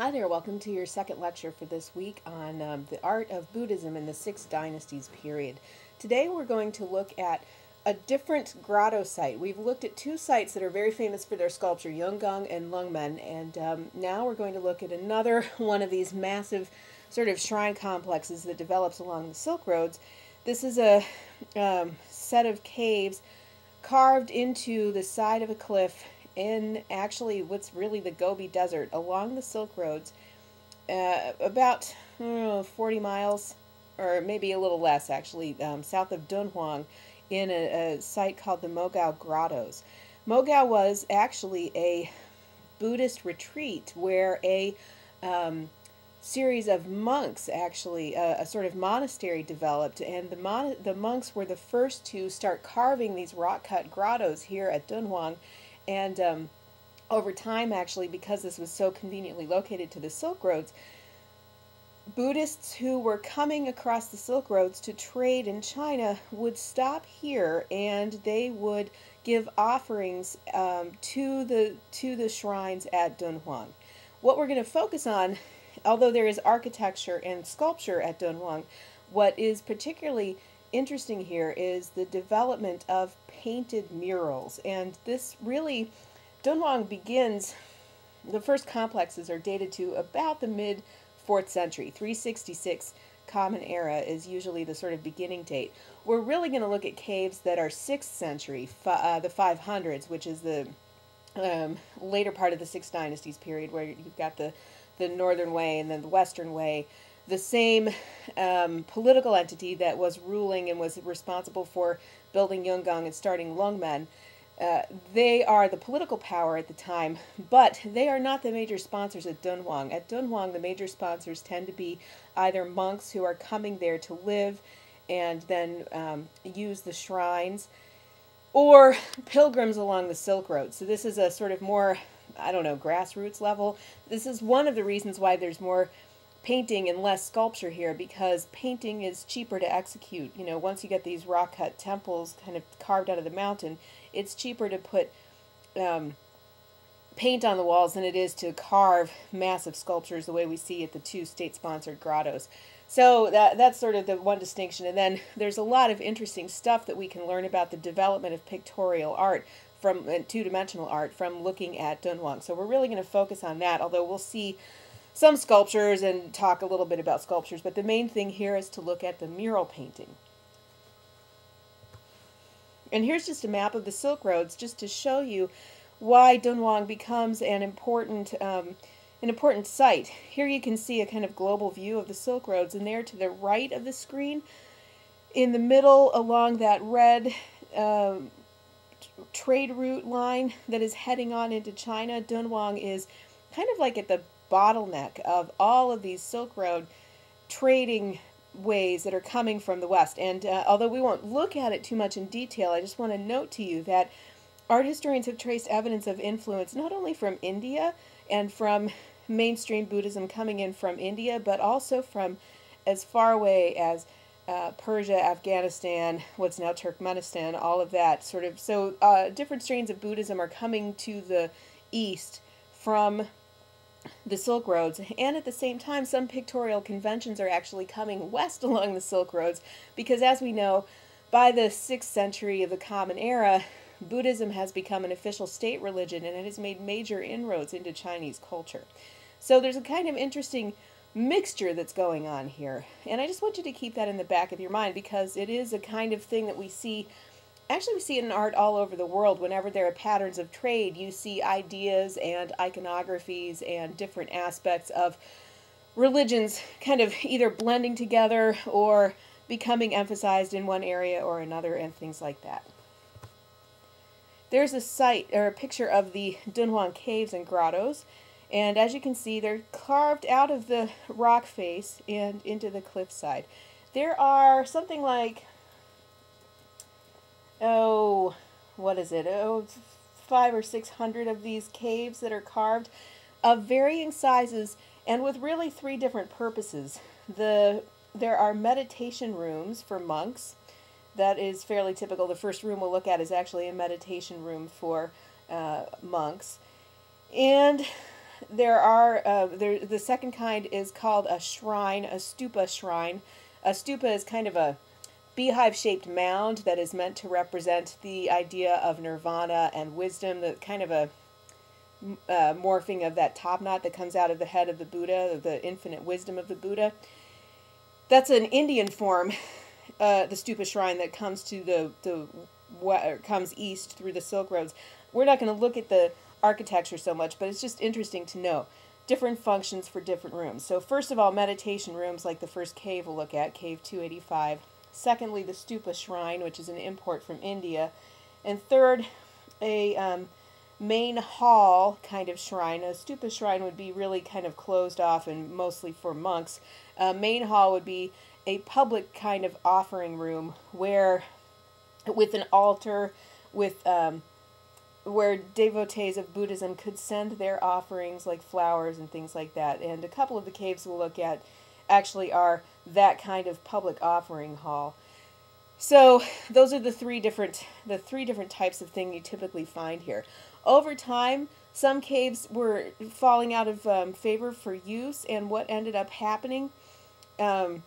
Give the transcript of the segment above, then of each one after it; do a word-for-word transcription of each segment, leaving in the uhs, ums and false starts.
Hi there, welcome to your second lecture for this week on um, the art of Buddhism in the Six Dynasties period. Today we're going to look at a different grotto site. We've looked at two sites that are very famous for their sculpture, Yungang and Lungmen, and um, now we're going to look at another one of these massive sort of shrine complexes that develops along the Silk Roads. This is a um, set of caves carved into the side of a cliff in actually what's really the Gobi Desert along the Silk Roads, uh, about uh, forty miles, or maybe a little less actually, um, south of Dunhuang, in a, a site called the Mogao Grottos. Mogao was actually a Buddhist retreat where a um, series of monks, actually, uh, a sort of monastery developed, and the, mon the monks were the first to start carving these rock-cut grottos here at Dunhuang. And um, over time, actually, because this was so conveniently located to the Silk Roads, Buddhists who were coming across the Silk Roads to trade in China would stop here, and they would give offerings um, to the to the shrines at Dunhuang. What we're going to focus on, although there is architecture and sculpture at Dunhuang, what is particularly interesting here is the development of painted murals. And this really, Dunhuang begins, the first complexes are dated to about the mid fourth century. three sixty-six Common Era is usually the sort of beginning date. We're really going to look at caves that are sixth century, uh, the five hundreds, which is the um, later part of the Six Dynasties period, where you've got the, the Northern Way and then the Western Way. The same um, political entity that was ruling and was responsible for building Yungang and starting Lungmen, uh, they are the political power at the time, but they are not the major sponsors at Dunhuang. At Dunhuang, the major sponsors tend to be either monks who are coming there to live and then um, use the shrines, or pilgrims along the Silk Road. So this is a sort of more, I don't know, grassroots level. This is one of the reasons why there's more painting and less sculpture here, because painting is cheaper to execute. You know, once you get these rock-cut temples kind of carved out of the mountain, it's cheaper to put um, paint on the walls than it is to carve massive sculptures the way we see at the two state-sponsored grottos. So that that's sort of the one distinction. And then there's a lot of interesting stuff that we can learn about the development of pictorial art from uh, two-dimensional art from looking at Dunhuang. So we're really going to focus on that, although we'll see some sculptures and talk a little bit about sculptures, but the main thing here is to look at the mural painting. And here's just a map of the Silk Roads, just to show you why Dunhuang becomes an important, um, an important site. Here you can see a kind of global view of the Silk Roads, and there to the right of the screen, in the middle along that red uh, trade route line that is heading on into China, Dunhuang is kind of like at the bottleneck of all of these Silk Road trading ways that are coming from the West. And uh, although we won't look at it too much in detail, I just want to note to you that art historians have traced evidence of influence not only from India and from mainstream Buddhism coming in from India, but also from as far away as uh, Persia, Afghanistan, what's now Turkmenistan, all of that sort of. So uh, different strains of Buddhism are coming to the East from the Silk Roads, and at the same time some pictorial conventions are actually coming west along the Silk Roads, because as we know, by the sixth century of the Common Era, Buddhism has become an official state religion, and it has made major inroads into Chinese culture. So there's a kind of interesting mixture that's going on here, and I just want you to keep that in the back of your mind, because it is a kind of thing that we see. Actually, we see it in art all over the world. Whenever there are patterns of trade, you see ideas and iconographies and different aspects of religions kind of either blending together or becoming emphasized in one area or another, and things like that. There's a site, or a picture of the Dunhuang caves and grottos, and as you can see, they're carved out of the rock face and into the cliffside. There are something like oh, what is it? Oh, five or six hundred of these caves that are carved of varying sizes and with really three different purposes. The there are meditation rooms for monks. That is fairly typical. The first room we'll look at is actually a meditation room for uh, monks. And there are, uh, there, the second kind is called a shrine, a stupa shrine. A stupa is kind of a beehive-shaped mound that is meant to represent the idea of nirvana and wisdom, the kind of a uh, morphing of that top knot that comes out of the head of the Buddha, the infinite wisdom of the Buddha. That's an Indian form, uh, the stupa shrine that comes to the, the what comes east through the Silk Roads. We're not going to look at the architecture so much, but it's just interesting to know different functions for different rooms. So first of all, meditation rooms like the first cave we'll look at, cave two eighty-five. Secondly, the stupa shrine, which is an import from India. And third, a um, main hall kind of shrine. A stupa shrine would be really kind of closed off and mostly for monks. A main hall would be a public kind of offering room where, with an altar, with um, where devotees of Buddhism could send their offerings like flowers and things like that. And a couple of the caves we'll look at actually are that kind of public offering hall. So those are the three different the three different types of thing you typically find here. Over time, some caves were falling out of um, favor for use, and what ended up happening um,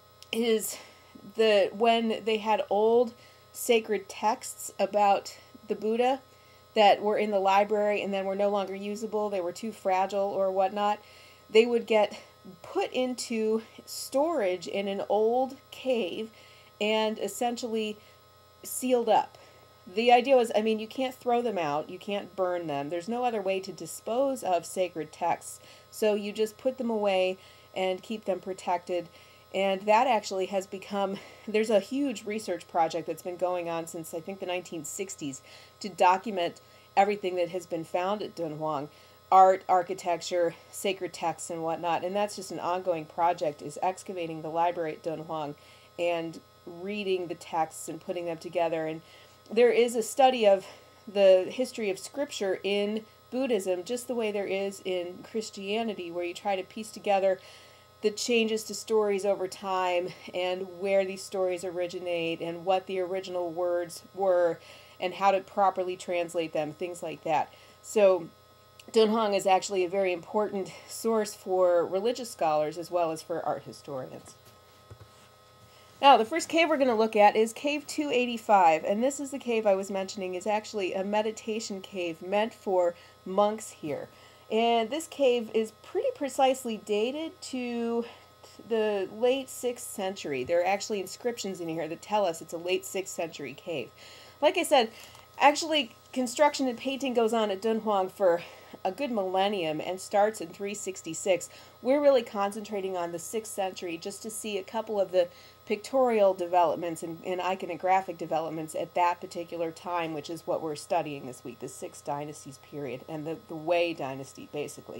is the when they had old sacred texts about the Buddha that were in the library and then were no longer usable, they were too fragile or whatnot, they would get put into storage in an old cave and essentially sealed up. The idea was, I mean, you can't throw them out, you can't burn them, there's no other way to dispose of sacred texts, so you just put them away and keep them protected. And that actually has become, there's a huge research project that's been going on since I think the nineteen sixties to document everything that has been found at Dunhuang. Art, architecture, sacred texts, and whatnot. And that's just an ongoing project, is excavating the library at Dunhuang and reading the texts and putting them together. And there is a study of the history of scripture in Buddhism, just the way there is in Christianity, where you try to piece together the changes to stories over time and where these stories originate and what the original words were and how to properly translate them, things like that. So Dunhuang is actually a very important source for religious scholars as well as for art historians. Now, the first cave we're going to look at is cave two eighty-five, and this is the cave I was mentioning is actually a meditation cave meant for monks here. And this cave is pretty precisely dated to the late sixth century. There are actually inscriptions in here that tell us it's a late sixth century cave. Like I said, actually construction and painting goes on at Dunhuang for a good millennium and starts in three sixty-six. We're really concentrating on the sixth century just to see a couple of the pictorial developments and, and iconographic developments at that particular time, which is what we're studying this week, the Six Dynasties period and the, the Wei dynasty, basically.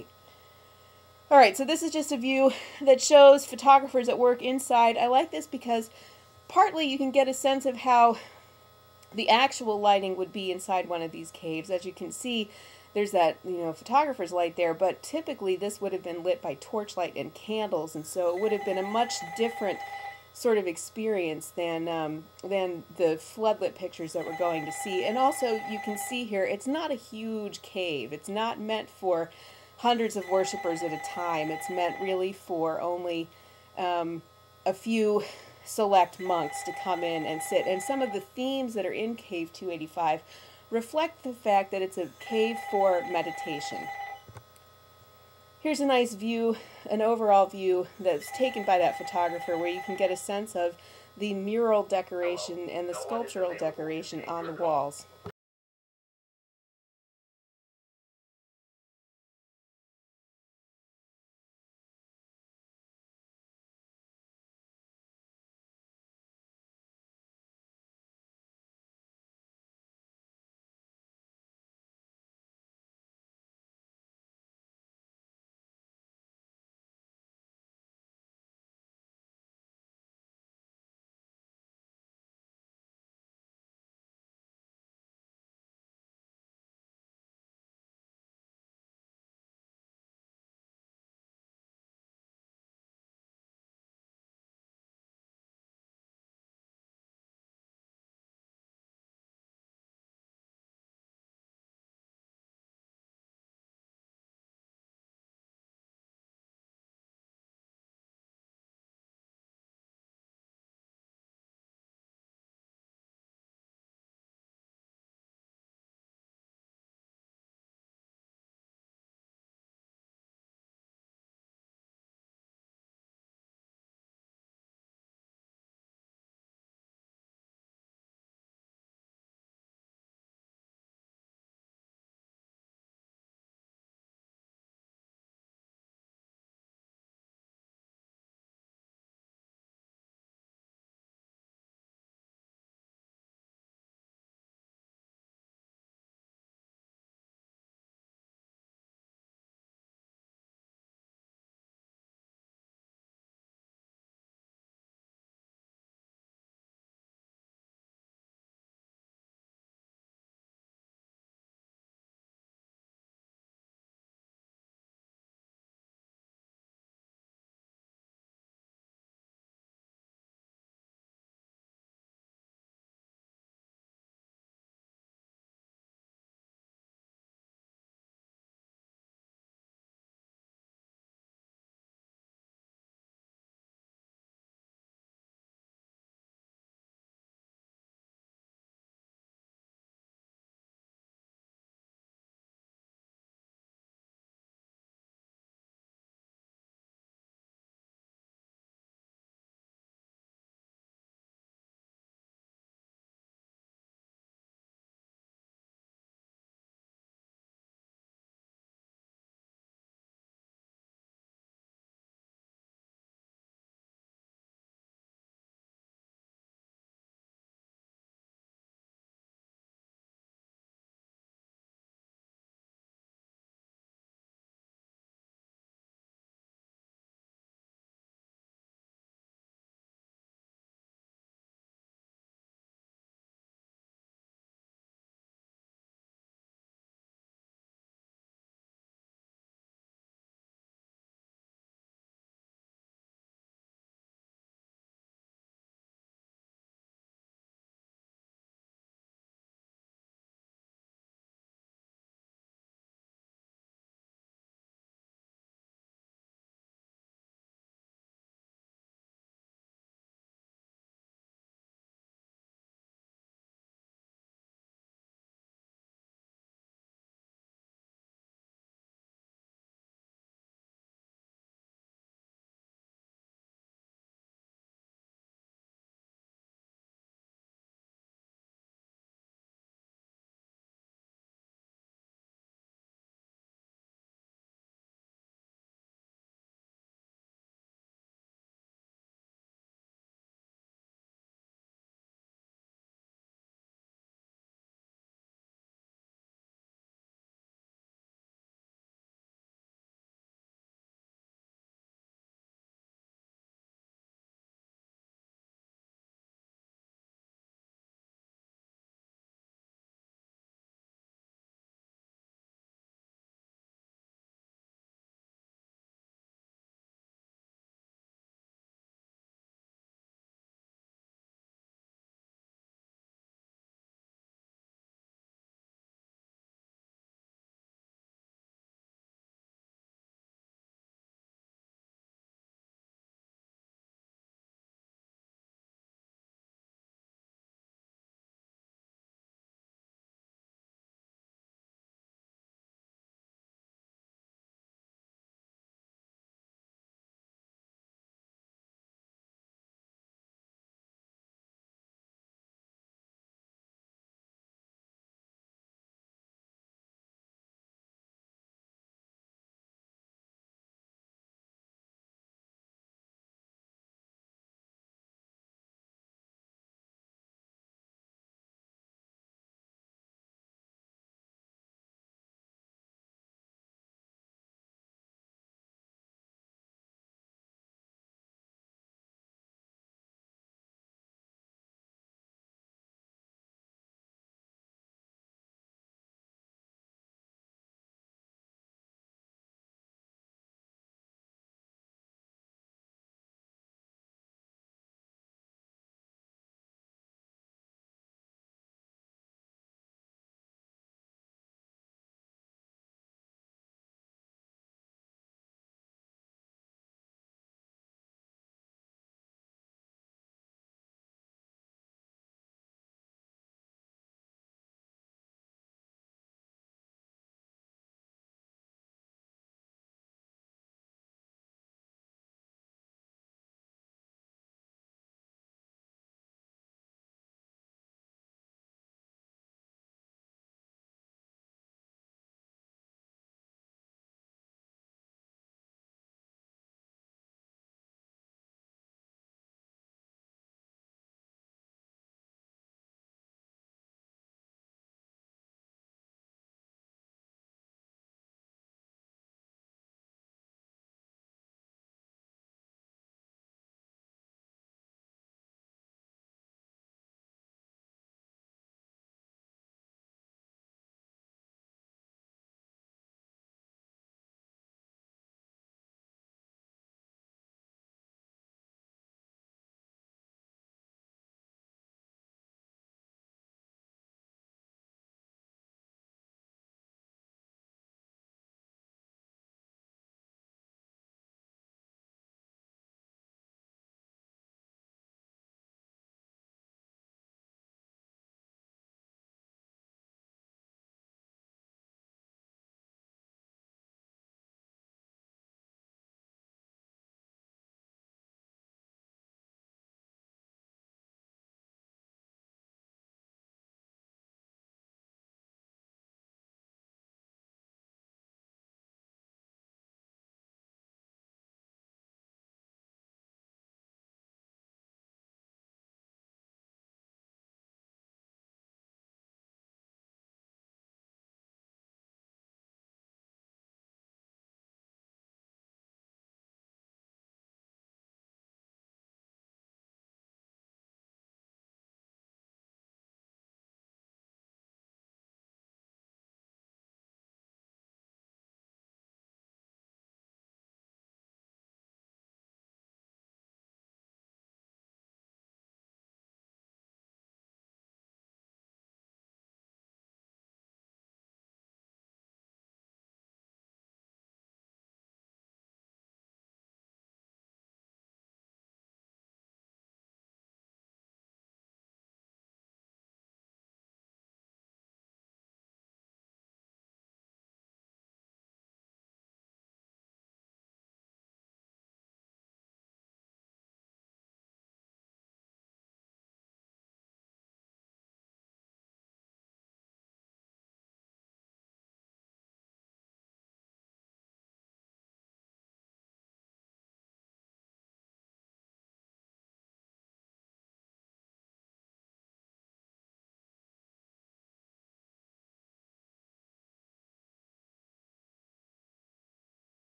All right, so this is just a view that shows photographers at work inside. I like this because partly you can get a sense of how the actual lighting would be inside one of these caves. As you can see, there's that, you know, photographer's light there, but typically this would have been lit by torchlight and candles, and so it would have been a much different sort of experience than um, than the floodlit pictures that we're going to see. And also, you can see here, it's not a huge cave. It's not meant for hundreds of worshipers at a time. It's meant really for only um, a few select monks to come in and sit. And some of the themes that are in cave two eighty-five reflect the fact that it's a cave for meditation. Here's a nice view, an overall view that's taken by that photographer where you can get a sense of the mural decoration and the sculptural decoration on the walls.